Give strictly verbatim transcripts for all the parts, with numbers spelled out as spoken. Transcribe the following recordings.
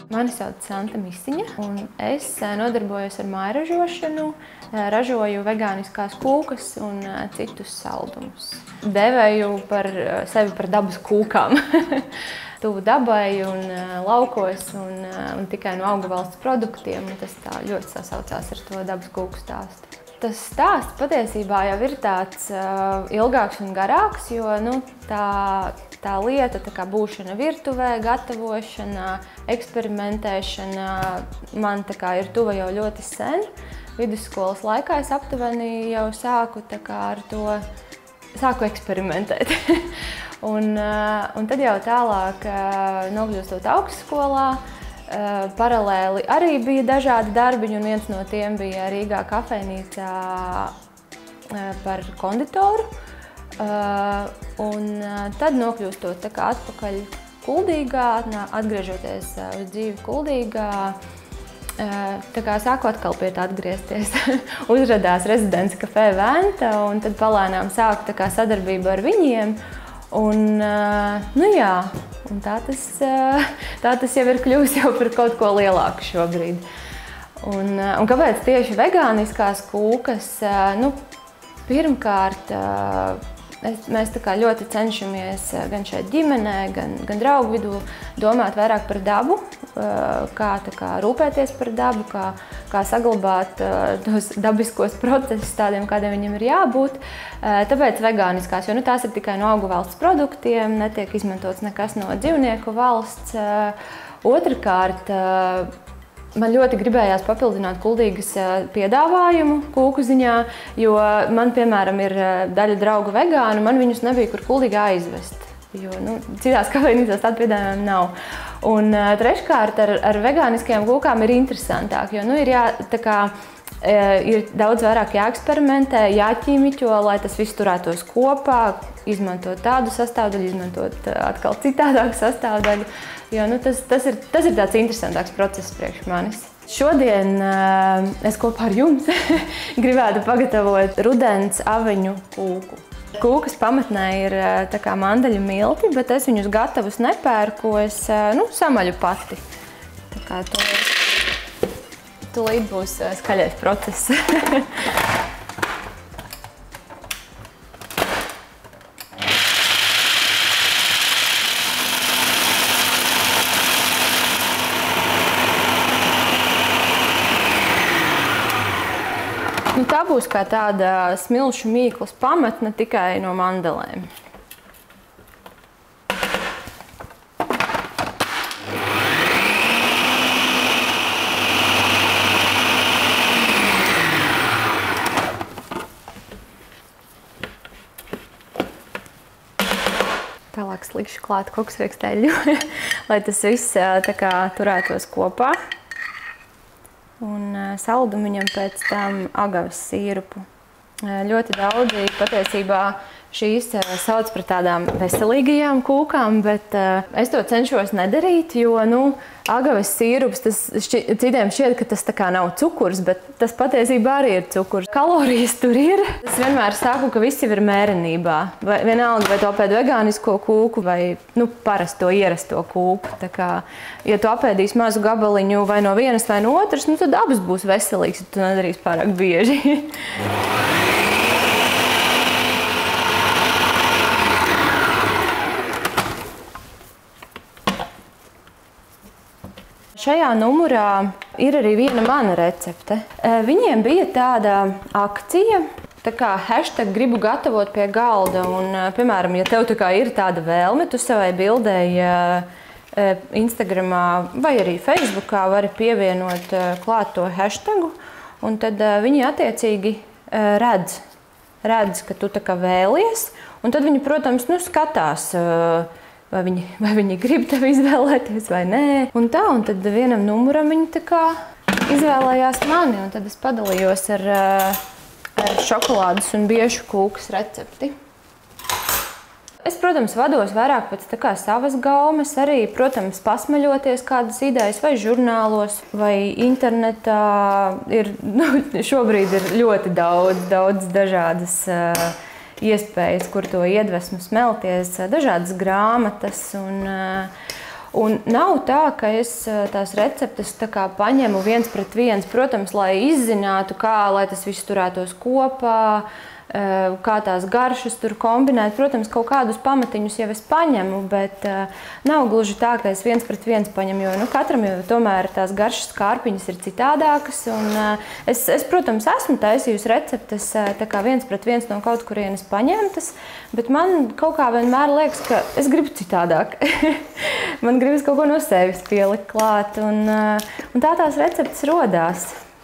Mani sauc Santa Misiņa, un es nodarbojos ar mājražošanu, ražoju vegāniskās kūkas un citus saldumus. Devēju par sevi par dabas kūkām. Tuvu dabai un laukos un, un tikai no auga valsts produktiem. Tas tā ļoti sasaucās ar to dabas kūku stāstu. Tas stāsts patiesībā jau ir tāds uh, ilgāks un garāks, jo nu, tā, tā lieta, tā kā būšana virtuvē, gatavošana, eksperimentēšana man tā kā ir tuva jau ļoti sen. Vidusskolas laikā es aptuveni jau sāku tā kā ar to, sāku eksperimentēt. un, uh, un tad jau tālāk, uh, nokļūstot augstskolā, Uh, paralēli arī bija dažādi darbiņi, un viens no tiem bija Rīgā kafejnīcā uh, par konditoru. Uh, un uh, tad nokļūstot tā kā atpakaļ Kuldīgā, atgriežoties uh, uz dzīvi Kuldīgā, uh, tā kā sāku atkal pie tā atgriezties. Uzradās rezidents kafē Venta, un tad palēnām sāku tā kā sadarbību ar viņiem. Un, nu jā, un tā, tas, tā tas jau ir kļuvis jau par kaut ko lielāku šobrīd. Un, un kāpēc tieši vegāniskās kūkas? Nu, pirmkārt, es, mēs tā kā ļoti cenšamies gan šeit ģimenē, gan, gan draugu vidū domāt vairāk par dabu, kā, tā kā rūpēties par dabu, kā, kā saglabāt tos dabiskos procesus tādiem, kādiem viņiem ir jābūt. Tāpēc vegāniskās, jo nu, tās ir tikai no augu valsts produktiem, netiek izmantots nekas no dzīvnieku valsts. Otrakārt, man ļoti gribējās papildināt Kuldīgas piedāvājumu kūku ziņā, jo man, piemēram, ir daļa draugu vegānu, man viņus nebija kur Kuldīgā aizvest, jo nu, citās kafejnīcās tādu piedāvājumu nav. Un treškārt, ar, ar vegāniskajām kūkām ir interesantāk, jo nu, ir, jā, tā kā, ir daudz vairāk jāeksperimentē, jāķīmiķo, lai tas viss turētos kopā, izmantot tādu sastāvdaļu, izmantot atkal citādāku sastāvdaļu. Jo, nu, tas, tas, ir, tas ir tāds interesantāks process priekš manis. Šodien uh, es kopā ar jums gribētu pagatavot rudens aveņu kūku. Kūkas pamatnē ir tā kā mandeļu milti, bet es viņus gatavus nepērku, es nu, samaļu pati. Tā kā to tūlīt būs skaļais process. Nu, tā būs kā tāda smilšu mīklas pamatne tikai no mandelēm. Tālāk slikšu klāt koksrieksteļu, lai tas viss tā kā turētos kopā. Un saldumiņam pēc tam agavas sīrupu. Ļoti daudzi patiesībā šīs sauc par tādām veselīgajām kūkām, bet es to cenšos nedarīt, jo nu, agavas sīrups, tas šķi, citiem šķiet, ka tas tā kā nav cukurs, bet tas patiesībā arī ir cukurs. Kalorijas tur ir. Es vienmēr saku, ka viss jau ir mērenībā. Vai, vienalga, vai to apēd vegānisko kūku vai nu, parasto ierasto kūku. Tā kā, ja tu apēdīsi mazu gabaliņu vai no vienas vai no otras, nu, tad abas būs veselīgas, ja tu nedarīsi pārāk bieži. Šajā numurā ir arī viena mana recepte. Viņiem bija tāda akcija, tā kā hashtag gribu gatavot pie galda. Un, piemēram, ja tev tā kā ir tāda vēlme, tu savai bildei Instagramā vai arī Facebookā vari pievienot klāt to hashtagu. Un tad viņi attiecīgi redz, redz, ka tu tā kā vēlies. Un tad viņi, protams, nu, skatās, Vai viņi, vai viņi grib tevi izvēlēties vai nē. Un tā, un tad vienam numuram viņi tā kā izvēlējās mani, un tad es padalījos ar, ar šokolādes un biešu kūkas recepti. Es, protams, vados vairāk pēc tā kā savas gaumes, arī, protams, pasmaļoties kādas idejas vai žurnālos, vai internetā. Ir, nu, šobrīd ir ļoti daudz, daudz dažādas uh, iespējas, kur to iedvesmu smelties, dažādas grāmatas. Un, Un nav tā, ka es tās receptes tā kā paņemu viens pret viens, protams, lai izzinātu, kā lai tas viss turētos kopā, kā tās garšas tur kombinēt. Protams, kaut kādus pamatiņus jau es paņemu, bet uh, nav gluži tā, ka es viens pret viens paņemu, jo nu, katram jau tomēr tās garšas kārpiņas ir citādākas. Un, uh, es, es, protams, esmu taisījusi receptes uh, tā kā viens pret viens no kaut kurienes paņemtas, bet man kaut kā vienmēr liekas, ka es gribu citādāk. Man gribas kaut ko no sevis pielikt klāt, un, uh, un tā tās receptes rodās.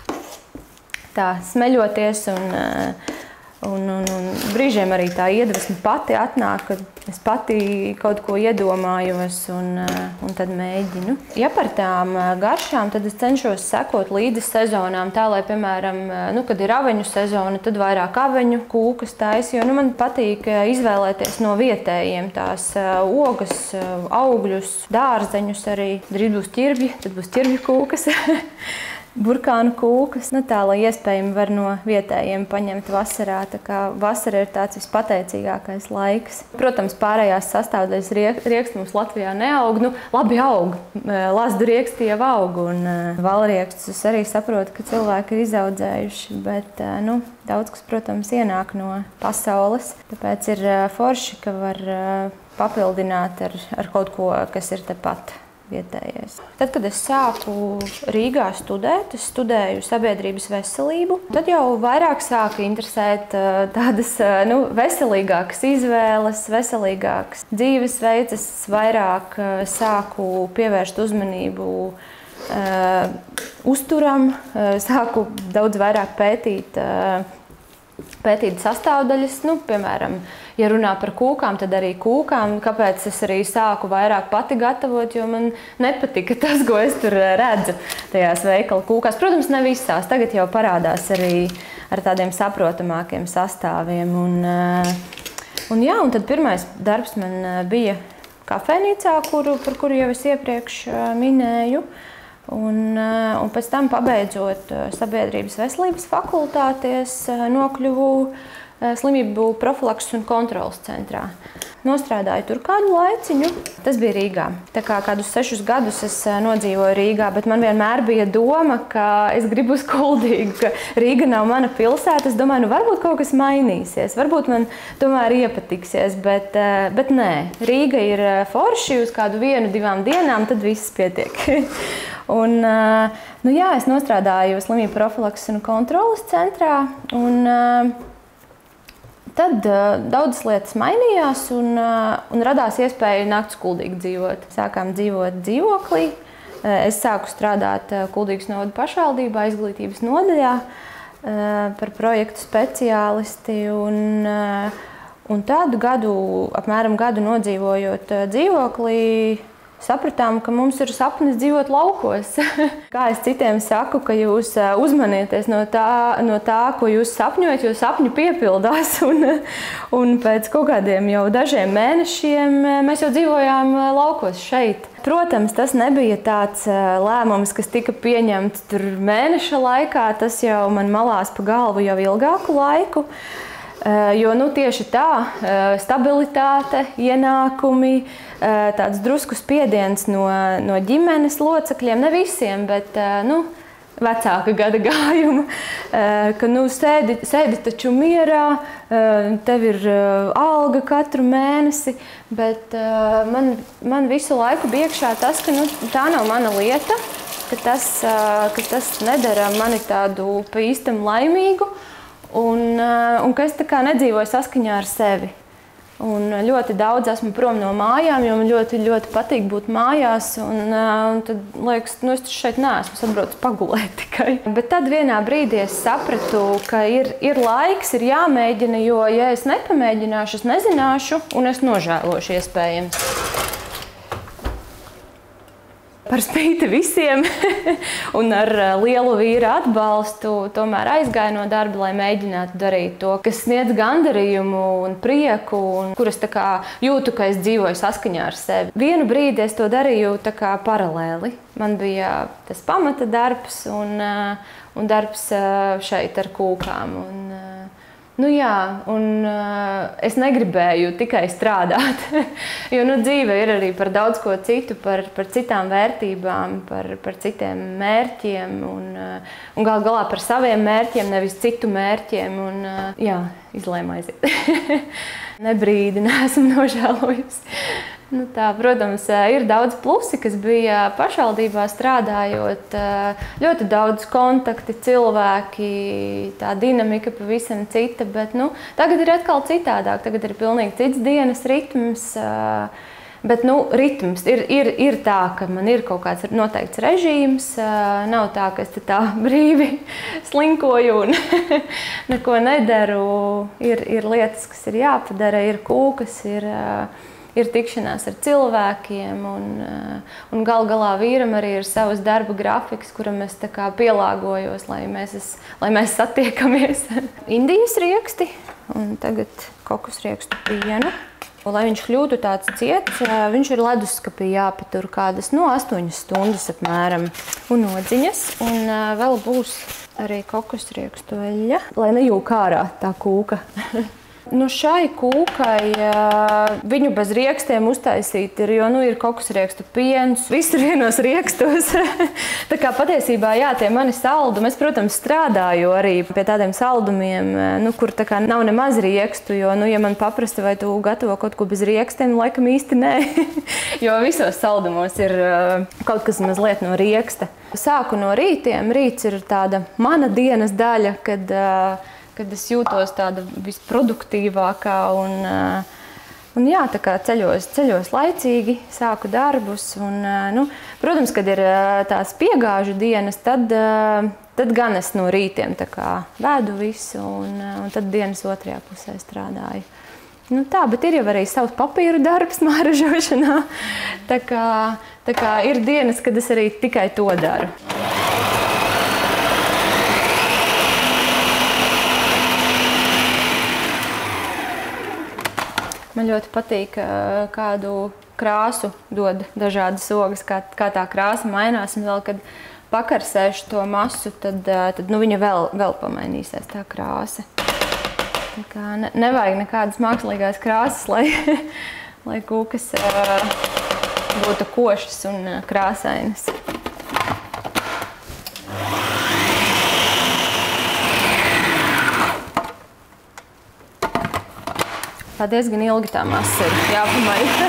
Tā, smeļoties un uh, Un, un, un brīžiem arī tā iedvesma pati atnāk, kad es pati kaut ko iedomājos un, un tad mēģinu. Ja par tām garšām, tad es cenšos sekot līdzi sezonām, tā lai, piemēram, nu, kad ir aveņu sezona, tad vairāk aveņu kūkas taisa, jo nu, man patīk izvēlēties no vietējiem tās ogas, augļus, dārzeņus arī. Drīz būs ķirbji, tad būs ķirbju kūkas. Burkānu kūkas, nu tā, lai iespējami var no vietējiem paņemt vasarā, tā kā vasara ir tāds vispateicīgākais laiks. Protams, pārējās sastāvdaļas rieksti mums Latvijā neaug, nu labi aug, lazdu rieksti jau aug, un valriekstus es arī saprotu, ka cilvēki ir izaudzējuši, bet, nu, daudz kas, protams, ienāk no pasaules, tāpēc ir forši, ka var papildināt ar, ar kaut ko, kas ir tepat. Vietējais. Tad, kad es sāku Rīgā studēt, es studēju sabiedrības veselību, tad jau vairāk sāka interesēt tādas nu, veselīgākas izvēles, veselīgākas dzīvesveids. Es vairāk sāku pievērst uzmanību uh, uzturam, uh, sāku daudz vairāk pētīt, uh, pētīt sastāvdaļas, nu, piemēram, ja runā par kūkām, tad arī kūkām. Kāpēc es arī sāku vairāk pati gatavot, jo man nepatika tas, ko es tur redzu tajās veikala kūkās. Protams, ne visās. Tagad jau parādās arī ar tādiem saprotamākiem sastāviem. Un, un, jā, un tad pirmais darbs man bija kafejnīcā, kuru, par kuru jau es iepriekš minēju. Un, un pēc tam, pabeidzot sabiedrības veselības fakultāti, es nokļuvu slimību profilakses un kontrolas centrā. Nostrādāju tur kādu laiciņu. Tas bija Rīgā. Tā kā kādus sešus gadus es nodzīvoju Rīgā, bet man vienmēr bija doma, ka es gribu uz Kuldīgu, ka Rīga nav mana pilsēta. Es domāju, nu varbūt kaut kas mainīsies, varbūt man tomēr iepatiksies, bet, bet nē. Rīga ir forši uz kādu vienu, divām dienām, tad viss pietiek. Un, nu jā, es nostrādāju slimību profilakses un kontrolas centrā, un tad uh, daudzas lietas mainījās un, uh, un radās iespēja nākt uz Kuldīgu dzīvot. Sākām dzīvot dzīvoklī. Uh, es sāku strādāt uh, Kuldīgas novada pašvaldībā, izglītības nodaļā uh, par projektu speciālisti. Un, uh, un tādu gadu, apmēram gadu nodzīvojot uh, dzīvoklī, sapratām, ka mums ir sapnis dzīvot laukos. Kā es citiem saku, ka jūs uzmanieties no tā, no tā ko jūs sapņojat, jo sapņi piepildās. Un, un pēc kaut kādiem jau dažiem mēnešiem mēs jau dzīvojām laukos šeit. Protams, tas nebija tāds lēmums, kas tika pieņemts tur mēneša laikā. Tas jau man malās pa galvu jau ilgāku laiku. Jo nu, tieši tā, stabilitāte, ienākumi, tāds drusku spiediens no, no ģimenes locekļiem, ne visiem, bet nu, vecāka gada gājuma, ka nu, sēdi, sēdi taču mierā, tev ir alga katru mēnesi, bet man, man visu laiku bija iekšā tas, ka nu, tā nav mana lieta, ka tas, ka tas nedara mani tādu pa īstam laimīgu. Un, un ka es tā kā nedzīvoju saskaņā ar sevi. Un ļoti daudz esmu prom no mājām, jo man ļoti, ļoti patīk būt mājās. Un, un tad liekas, nu es šeit neesmu, es atbraucu pagulēt tikai. Bet tad vienā brīdī es sapratu, ka ir, ir laiks, ir jāmēģina, jo ja es nepamēģināšu, es nezināšu un es nožēlošu iespējams. Par spīti visiem un ar lielu vīra atbalstu tomēr aizgāju no darba, lai mēģinātu darīt to, kas sniedz gandarījumu un prieku, un kur es tā kā jūtu, ka es dzīvoju saskaņā ar sevi. Vienu brīdi es to darīju tā kā paralēli. Man bija tas pamata darbs un, un darbs šeit ar kūkām. Un, Nu jā, un uh, es negribēju tikai strādāt, jo nu, dzīve ir arī par daudz ko citu, par, par citām vērtībām, par, par citiem mērķiem un, uh, un gal galā par saviem mērķiem, nevis citu mērķiem. Un, uh, jā, izlēmu aiziet. Ne brīdi neesmu nožēlojusi. Nu tā, protams, ir daudz plusi, kas bija pašvaldībā strādājot. Ļoti daudz kontakti, cilvēki, tā dinamika pavisam cita, bet nu, tagad ir atkal citādāk. Tagad ir pilnīgi cits dienas ritms. Bet nu, ritms ir, ir, ir tā, ka man ir kaut kāds noteikts režīms. Nav tā, ka es te tā brīvi slinkoju un neko nedaru. Ir, ir lietas, kas ir jāpadara, ir kūkas, ir... ir tikšanās ar cilvēkiem, un, un gal galā vīram arī ir savs darba grafiks, kuram es tā kā pielāgojos, lai mēs, es, lai mēs satiekamies. Indijas rieksti, un tagad kokosriekstu pienu. Lai viņš kļūtu tāds ciets, viņš ir leduskapī jāpatur kādas no astoņas stundas apmēram. Un odziņas, un vēl būs arī kokosriekstu eļļa, lai nejūk ārā tā kūka. Nu, šai kūkai viņu bez riekstiem uztaisīt ir, jo nu, ir kokosriekstu piens, visur vienos riekstos. Tā kā patiesībā, jā, tie mani saldumi, es, protams, strādāju arī pie tādiem saldumiem, nu, kur tā kā nav nemaz riekstu, jo, nu, ja man paprasta, vai tu gatavo kaut ko bez riekstiem, laikam īsti nē. Jo visos saldumos ir kaut kas mazliet no rieksta. Sāku no rītiem, rīts ir tāda mana dienas daļa, kad kad es jūtos tāda visproduktīvākā un, un jā, tā kā ceļos, ceļos laicīgi, sāku darbus. Un, nu, protams, kad ir tās piegāžu dienas, tad, tad gan es no rītiem tā kā vēdu visu un, un tad dienas otrajā pusē strādāju. Nu tā, bet ir jau arī savs papīru darbs mājražošanā. Tā kā, tā kā ir dienas, kad es arī tikai to daru. Man ļoti patīk, kādu krāsu dod dažādas ogas, kā, kā tā krāsa mainās. Un vēl, kad pakarsēšu to masu, tad, tad nu, viņa vēl, vēl pamainīsies tā krāsa. Tā kā ne, nevajag nekādas mākslīgās krāsas, lai, lai kūkas būtu košas un krāsainas. Tā diezgan ilgi tā masa ir jāpamaita.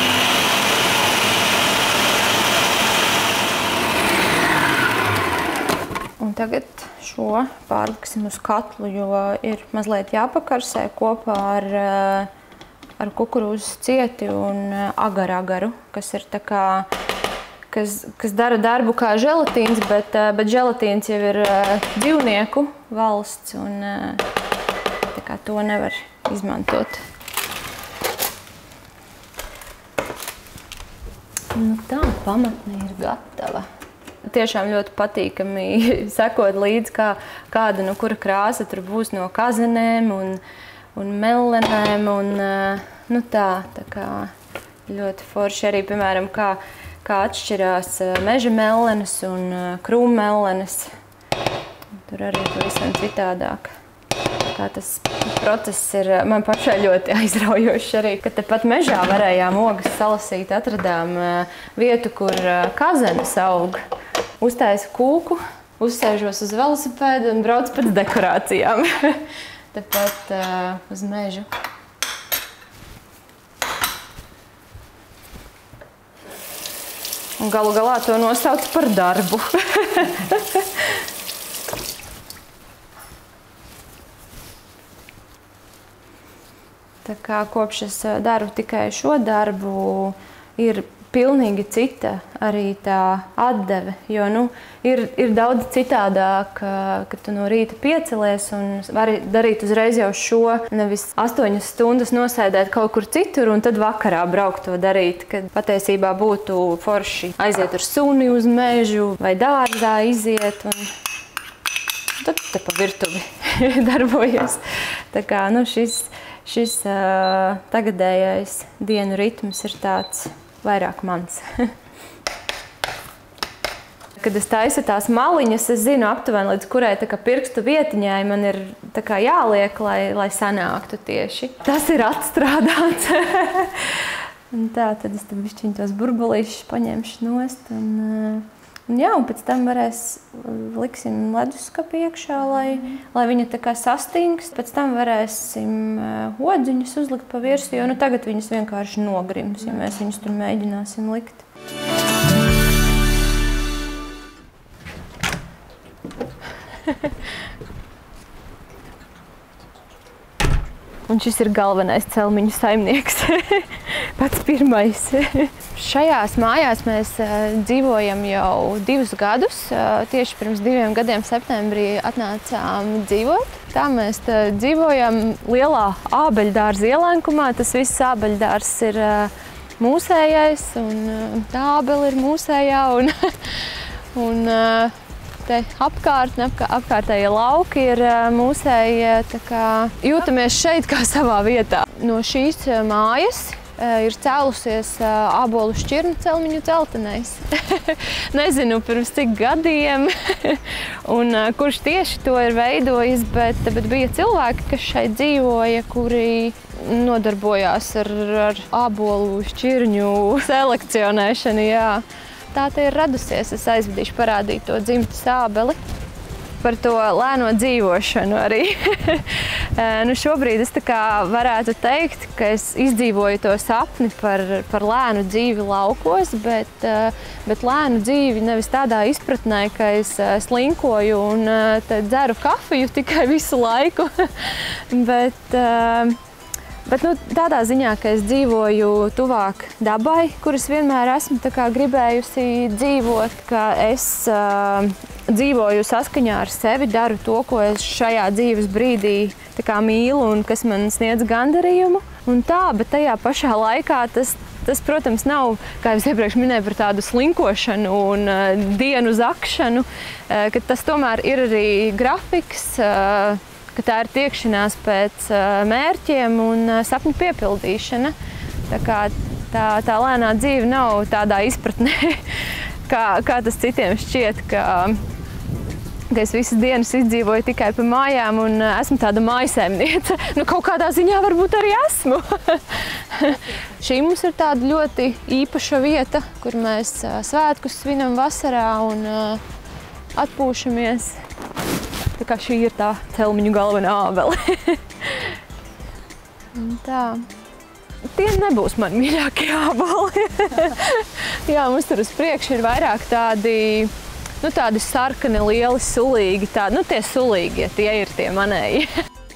Un tagad šo pārliksim uz katlu, jo ir mazliet jāpakarsē kopā ar, ar kukurūzas cieti un agar-agaru, kas ir tā kā, kas, kas dara darbu kā želatīns, bet, bet želatīns jau ir dzīvnieku valsts un tā kā to nevar izmantot. Nu tā, pamatne ir gatava. Tiešām ļoti patīkami sekot līdzi, kā, kāda no kura krāsa tur būs no kazenēm un, un mellenēm. Un, nu tā, tā kā ļoti forši arī, piemēram, kā, kā atšķirās meža mellenes un krūma mellenes. Tur arī pavisam citādāk. Kā tas process ir man pašai ļoti aizraujošs arī, ka tepat mežā varējām ogas salasīt, atradām vietu, kur kazenes aug. Uztaisa kūku, uzsēžos uz velosipēdu un brauc pēc dekorācijām. Tepat uh, uz mežu. Un galu galā to nosauc par darbu. Tā kā kopš es daru tikai šo darbu, ir pilnīgi cita arī tā atdeve, jo nu, ir, ir daudz citādāk, kad tu no rīta piecelies un vari darīt uzreiz jau šo, nevis astoņas stundas nosēdēt kaut kur citur un tad vakarā braukt to darīt, kad patiesībā būtu forši aiziet ar suni uz mežu vai dārzā iziet un tad te pa virtuvi darbojies. Tā kā, nu, šis, šis uh, tagadējais dienu ritms ir tāds vairāk mans. kad es taisu tās maliņas, es zinu aptuveni, līdz kurai tā kā pirkstu vietiņai man ir tā kā jāliek, lai, lai sanāktu tieši. Tas ir atstrādāts. Un tā, tad es tad bišķiņ tos burbulīšus paņemšu nost. Un, un jā, un pēc tam varēs liksim leduskapi iekšā, lai, lai viņa tā kā sastingst. Pēc tam varēsim odziņus uzlikt pa virsu, jo nu, tagad viņas vienkārši nogrims, ja mēs viņus tur mēģināsim likt. Un šis ir galvenais celmiņu saimnieks, pats pirmais. Šajās mājās mēs dzīvojam jau divus gadus. Tieši pirms diviem gadiem septembrī atnācām dzīvot. Tā mēs dzīvojam lielā ābeļdārza ielēnkumā. Tas viss ābeļdārs ir mūsējais, un tā ābele ir mūsējā. Un, un, Te apkārtne, apkār, apkārtējie lauki ir mūsēji, tā kā jūtamies šeit kā savā vietā. No šīs mājas ir cēlusies ābolu šķirnu celmiņu dzeltenais. Nezinu, pirms cik gadiem un kurš tieši to ir veidojis, bet, bet bija cilvēki, kas šeit dzīvoja, kuri nodarbojās ar, ar ābolu šķirņu selekcionēšanu. Jā. Tā te ir radusies. Es aizvedīšu parādīt to dzimtas ābeli. Par to lēno dzīvošanu arī. Nu, šobrīd es tā kā varētu teikt, ka es izdzīvoju to sapni par, par lēnu dzīvi laukos, bet, bet lēnu dzīvi nevis tādā izpratnē, ka es slinkoju un dzeru kafiju tikai visu laiku. bet, Bet nu, tādā ziņā, ka es dzīvoju tuvāk dabai, kuras vienmēr esmu tā kā gribējusi dzīvot, ka es uh, dzīvoju saskaņā ar sevi, daru to, ko es šajā dzīves brīdī tā kā mīlu un kas man sniedz gandarījumu. Un tā, bet tajā pašā laikā tas, tas, protams, nav, kā jau iepriekš minēju, par tādu slinkošanu un uh, dienu zakšanu, uh, ka tas tomēr ir arī grafiks, uh, ka tā ir tiekšanās pēc mērķiem un sapņu piepildīšana. Tā kā tā, tā lēnā dzīve nav tādā izpratnē, kā, kā tas citiem šķiet, ka, ka es visas dienas izdzīvoju tikai pa mājām un esmu tāda mājsaimniece. Nu, kaut kādā ziņā varbūt arī esmu. Šī mums ir tāda ļoti īpaša vieta, kur mēs svētkus svinam vasarā un atpūšamies. Tā kā šī ir tā celmiņu galvenā ābele. Tā. Tie nebūs mani mīļākie āboli. Jā, mums tur uz priekšu ir vairāk tādi, nu, tādi sarkani, lieli, sulīgi. Tādi, nu, tie sulīgie, tie ir tie manēji.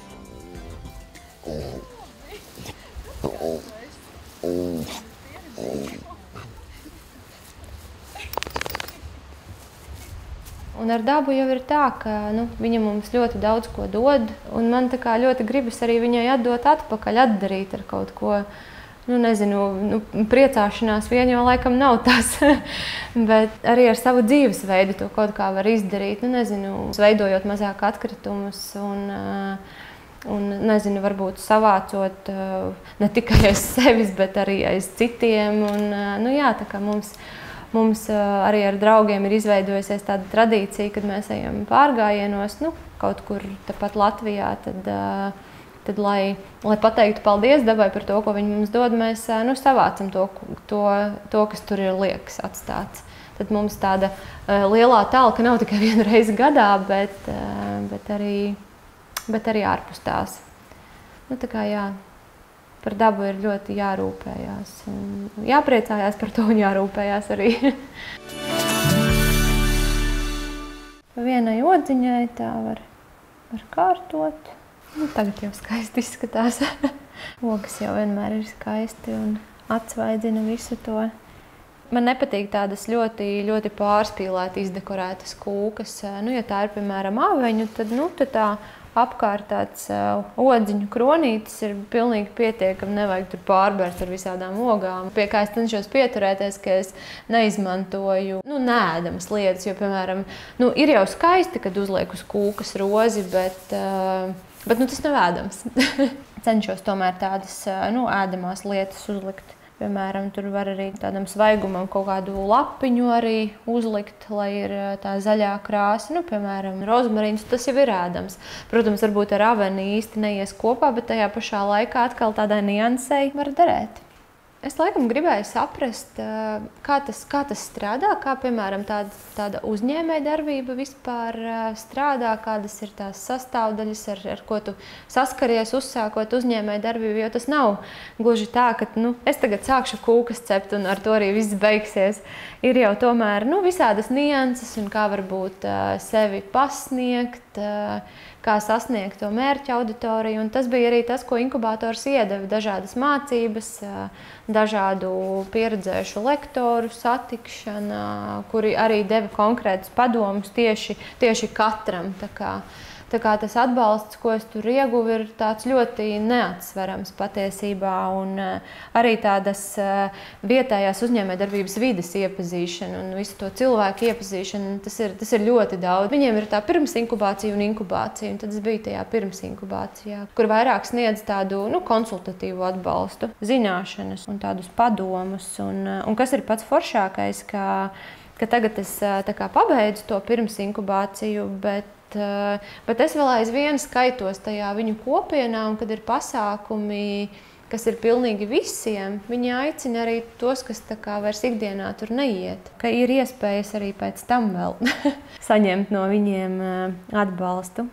Un ar dabu jau ir tā, ka nu, viņa mums ļoti daudz ko dod, un man tā kā ļoti gribas arī viņai atdot atpakaļ, atdarīt ar kaut ko. Nu, nezinu, nu, priecāšanās vien jau laikam nav tas, bet arī ar savu dzīvesveidu to kaut kā var izdarīt. Nu, nezinu, veidojot mazāk atkritumus un, un nezinu, varbūt savācot ne tikai aiz sevis, bet arī aiz citiem. Un, nu, jā, tā kā mums, Mums arī ar draugiem ir izveidojusies tāda tradīcija, kad mēs ejam pārgājienos, nu, kaut kur tepat Latvijā, tad, tad lai, lai pateiktu paldies dabai par to, ko viņi mums dod, mēs nu, savācam to, to, to, kas tur ir liekas atstāts. Tad mums tāda lielā talka nav tikai vienu reizi gadā, bet, bet, arī, bet arī ārpus tās. Nu, tā kā jā. Par dabu ir ļoti jārūpējās. Un jāpriecājās par to un jārūpējās arī. Pa vienai odziņai tā var, var kārtot. Nu, tagad jau skaisti izskatās. Ogas jau vienmēr ir skaisti un atsvaidzina visu to. Man nepatīk tādas ļoti, ļoti pārspīlēti izdekorētas kūkas. Nu, ja tā ir, piemēram, āveņu, tad, nu, tad tā apkārt tāds uh, odziņu kronītis ir pilnīgi pietiekami, nevajag tur pārbērt ar visādām ogām. Pie kā es cenšos pieturēties, ka es neizmantoju nu, neēdamas lietas, jo, piemēram, nu, ir jau skaisti, kad uzliek uz kūkas rozi, bet, uh, bet nu, tas nav ēdams. Cenšos tomēr tādas uh, nu, ēdamās lietas uzlikt. Piemēram, tur var arī tādam svaigumam kaut kādu lapiņu arī uzlikt, lai ir tā zaļā krāsa. Nu, piemēram, rozmarīns, tas jau ir ēdams. Protams, varbūt ar aveni īsti neies kopā, bet tajā pašā laikā atkal tādai niansei var derēt. Es laikam gribēju saprast, kā tas, kā tas strādā, kā, piemēram, tāda, tāda uzņēmējdarbība vispār strādā, kādas ir tās sastāvdaļas, ar, ar ko tu saskaries, uzsākot uzņēmējdarbību, jo tas nav gluži tā, ka, nu, es tagad sākšu kūkas cept un ar to arī viss beigsies. Ir jau tomēr, nu, visādas nianses un kā varbūt sevi pasniegt, kā sasniegt to mērķa auditoriju, un tas bija arī tas, ko inkubators iedeva, dažādas mācības, dažādu pieredzējušu lektoru satikšana, kuri arī deva konkrētus padomus tieši, tieši katram. Tā kā, tā kā tas atbalsts, ko es tur ieguvu, ir tāds ļoti neatsverams patiesībā, un arī tādas vietējās uzņēmējdarbības vides iepazīšana un visu to cilvēku iepazīšana, tas ir, tas ir ļoti daudz. Viņiem ir tā pirms inkubācija un inkubācija, un tad es biju tajā pirms inkubācijā, kur vairāk sniedz tādu, nu, konsultatīvu atbalstu, zināšanas un tādus padomus, un, un kas ir pats foršākais, ka, ka tagad es tā kā pabeidzu to pirms inkubāciju, bet Bet es vēl aizvien skaitos tajā viņu kopienā, un kad ir pasākumi, kas ir pilnīgi visiem, viņi aicina arī tos, kas tā kā vairs ikdienā tur neiet. Ka ir iespējas arī pēc tam vēl saņemt no viņiem atbalstu.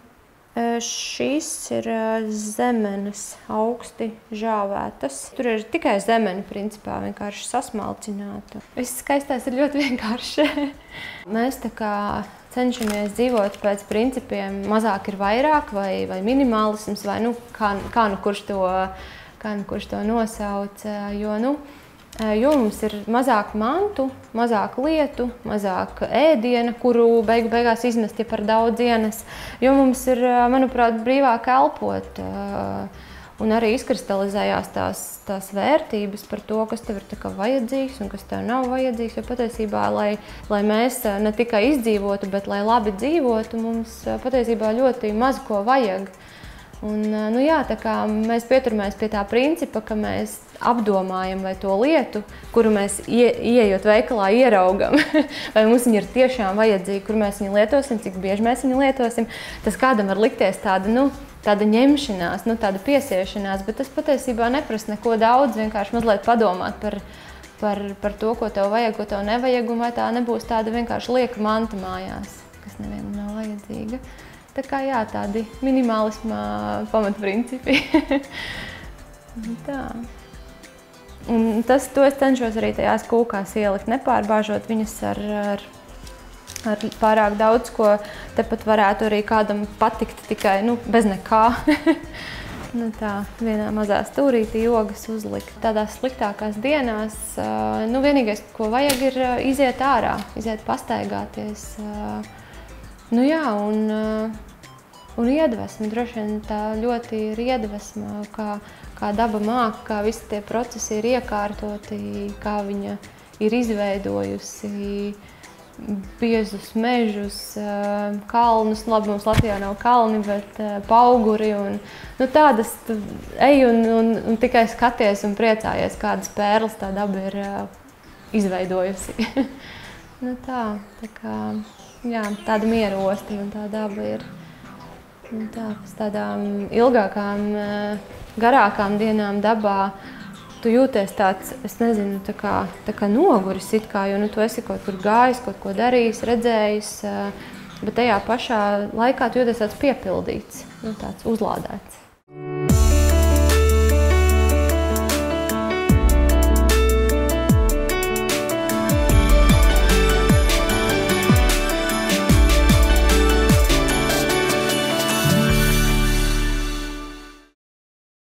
Šīs ir zemenes augsti žāvētas. Tur ir tikai zemene, principā, vienkārši sasmalcināta. Viss skaistās ir ļoti vienkārši. Mēs tā kā cenšamies dzīvot pēc principiem mazāk ir vairāk, vai, vai minimālisms, vai nu, kā, kā, nu kurš to, kā nu kurš to nosauc. Jo, nu, jo mums ir mazāk mantu, mazāk lietu, mazāk ēdiena, kuru beigu beigās izmest, ja par daudz ienes. Jo mums ir, manuprāt, brīvāk elpot. Un arī izkristalizējās tās, tās vērtības par to, kas tev ir tā kā vajadzīgs un kas tev nav vajadzīgs. Jo patiesībā, lai, lai mēs ne tikai izdzīvotu, bet lai labi dzīvotu, mums patiesībā ļoti maz ko vajag. Un, nu jā, tā kā mēs pieturamies pie tā principa, ka mēs apdomājam, vai to lietu, kuru mēs ie, ieejot veikalā ieraugam, vai mums viņa ir tiešām vajadzīga, kur mēs viņu lietosim, cik bieži mēs viņu lietosim. Tas kādam var likties tāda, nu, tāda ņemšanās, nu, tāda piesiešanās, bet tas patiesībā neprasa neko daudz, vienkārši mazliet padomāt par, par, par to, ko tev vajag, ko tev nevajag, un vai tā nebūs tāda vienkārši lieka manta mājās, kas nevienam nav vajadzīga. Tā kā jā, tādi minimālisma pamatprincipi. Tā. Un tas, to es cenšos arī tajās kūkās ielikt, nepārbāžot viņas ar, ar, ar pārāk daudz, ko tepat varētu arī kādam patikt tikai, nu, bez nekā. Nu tā, vienā mazā stūrītī jogas uzlikt. Tādās sliktākās dienās, nu, vienīgais, ko vajag, ir iziet ārā, iziet pastaigāties. Nu jā, un, un iedvesma, droši vien tā ļoti ir iedvesma, kā, kā daba māk, kā visi tie procesi ir iekārtoti, kā viņa ir izveidojusi biezus mežus, kalnus. Labi, mums Latvijā nav kalni, bet pauguri. Un, nu, tādas tu ej un, un, un tikai skaties un priecājies, kādas pērles tā daba ir izveidojusi. Nu tā, tā kā... Jā, tāda miera osta un tā daba ir. Un tā, pēc tādām ilgākām, garākām dienām dabā tu jūties tāds, es nezinu, tā kā, tā kā noguris it kā, jo nu, tu esi kaut kur gājis, kaut ko darījis, redzējis, bet tajā pašā laikā tu jūties tāds piepildīts, nu, tāds uzlādēts.